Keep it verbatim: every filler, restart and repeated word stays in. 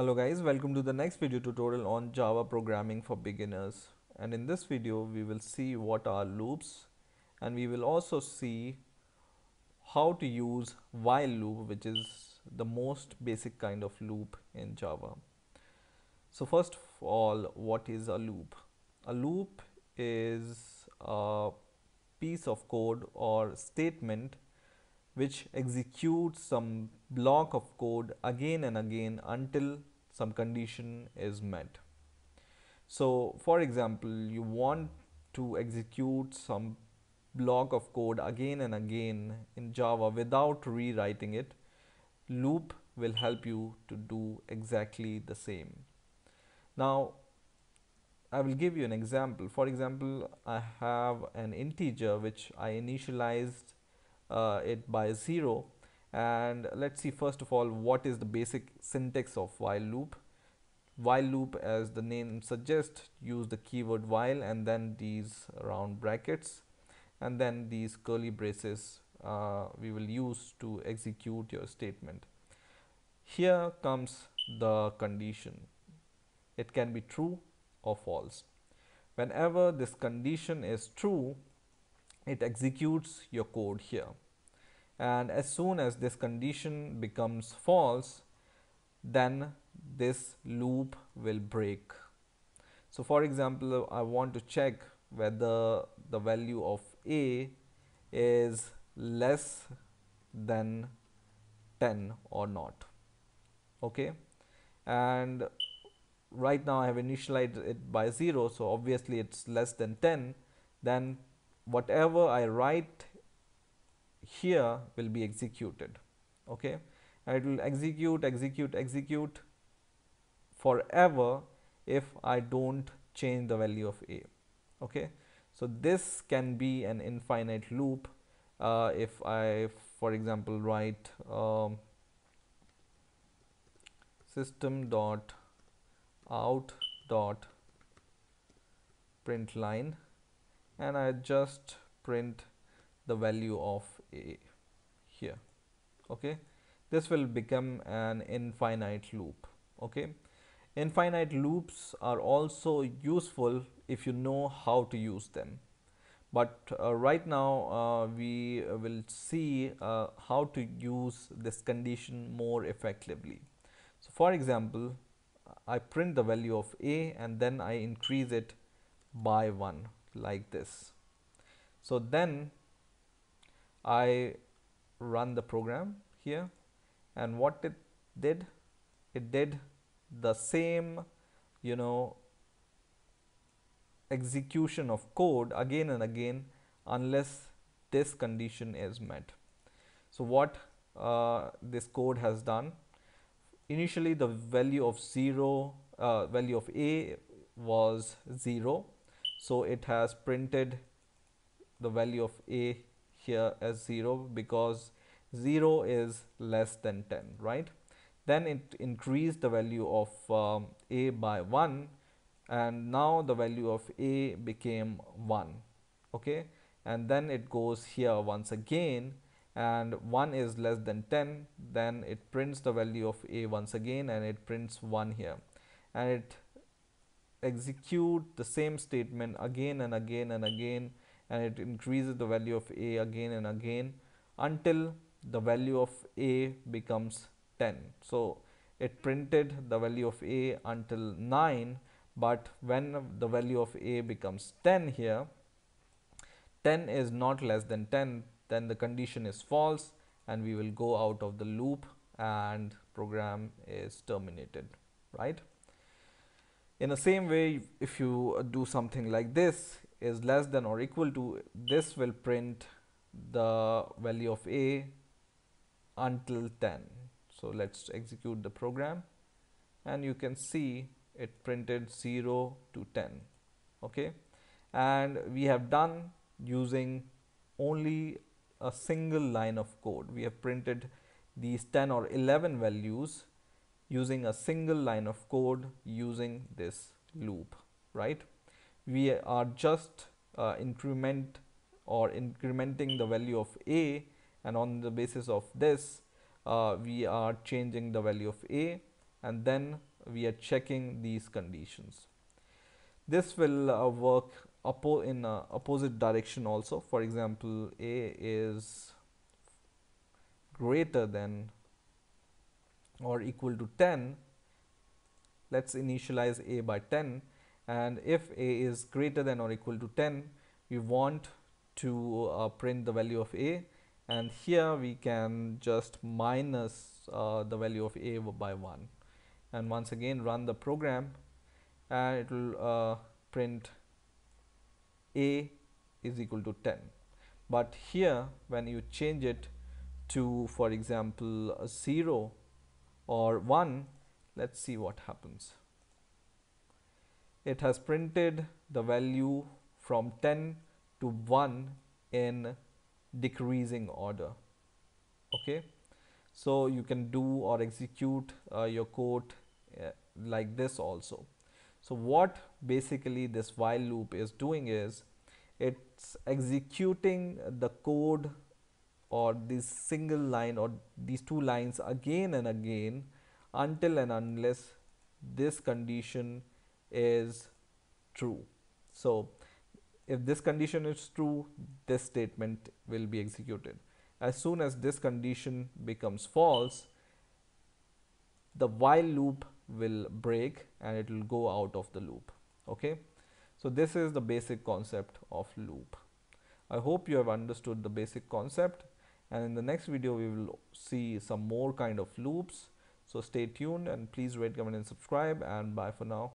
Hello guys, welcome to the next video tutorial on Java programming for beginners. And in this video we will see what are loops, and we will also see how to use while loop, which is the most basic kind of loop in Java. So first of all, what is a loop? A loop is a piece of code or statement which executes some block of code again and again until some condition is met. So for example, you want to execute some block of code again and again in Java without rewriting it. Loop will help you to do exactly the same. Now I will give you an example. For example, I have an integer which I initialized uh, it by zero, and let's see first of all what is the basic syntax of while loop. While loop, as the name suggests, use the keyword while and then these round brackets and then these curly braces uh, we will use to execute your statement. Here comes the condition. It can be true or false. Whenever this condition is true, it executes your code here, and as soon as this condition becomes false, then this loop will break. So for example, I want to check whether the value of a is less than ten or not. Okay, and right now I have initialized it by zero, so obviously it's less than ten. Then whatever I write here will be executed. Okay, and it will execute execute execute forever if I don't change the value of a. Okay, so this can be an infinite loop. Uh, if I, for example, write um, system dot out dot print line, and I just print the value of a here. Okay, this will become an infinite loop. Okay, infinite loops are also useful if you know how to use them, but uh, right now uh, we will see uh, how to use this condition more effectively. So for example, I print the value of a and then I increase it by one like this. So then I run the program here, and what it did, it did the same, you know, execution of code again and again unless this condition is met. So what uh, this code has done, initially the value of zero uh, value of a was zero, so it has printed the value of a here as zero because zero is less than ten, right? Then it increased the value of um, a by one, and now the value of a became one. Okay, and then it goes here once again, and one is less than ten, then it prints the value of a once again and it prints one here, and it execute the same statement again and again and again, and it increases the value of a again and again until the value of a becomes ten. So it printed the value of a until nine, but when the value of a becomes ten here, ten is not less than ten, then the condition is false and we will go out of the loop and program is terminated, right? In the same way, if you do something like this, is less than or equal to, this will print the value of a until ten. So let's execute the program, and you can see it printed zero to ten. Okay, and we have done using only a single line of code. We have printed these ten or eleven values using a single line of code using this loop, right? We are just uh, increment or incrementing the value of a, and on the basis of this uh, we are changing the value of a, and then we are checking these conditions. This will uh, work oppo in uh, opposite direction also. For example, a is greater than or equal to ten. Let's initialize a by ten, and if a is greater than or equal to ten, we want to uh, print the value of a, and here we can just minus uh, the value of a by one, and once again run the program, and it will uh, print a is equal to ten. But here when you change it to, for example, a zero or one, let's see what happens. It has printed the value from ten to one in decreasing order. Okay, so you can do or execute uh, your code uh, like this also. So what basically this while loop is doing is it's executing the code or this single line or these two lines again and again until and unless this condition is true. So if this condition is true, this statement will be executed. As soon as this condition becomes false, the while loop will break and it will go out of the loop. Okay, so this is the basic concept of loop. I hope you have understood the basic concept, and in the next video we will see some more kind of loops. So stay tuned and please rate, comment and subscribe, and bye for now.